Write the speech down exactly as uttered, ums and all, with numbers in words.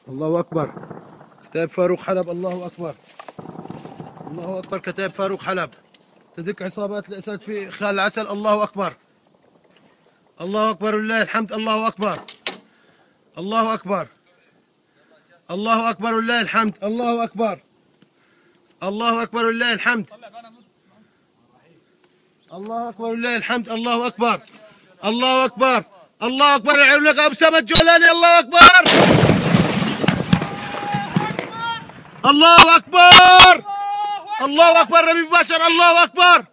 الله أكبر. كتاب فاروق حلب. الله أكبر. الله أكبر. كتاب فاروق حلب تدك عصابات الأسد في خال العسل. الله أكبر. الله أكبر ولله الحمد. الله أكبر. الله أكبر. الله أكبر ولله الحمد. الله أكبر. الله أكبر ولله الحمد. الله أكبر ولله الحمد. الله أكبر. الله أكبر. الله أكبر. العلم لك أبو سامة الجولاني. الله أكبر. الله أكبر. الله أكبر. رمي مباشر. الله أكبر.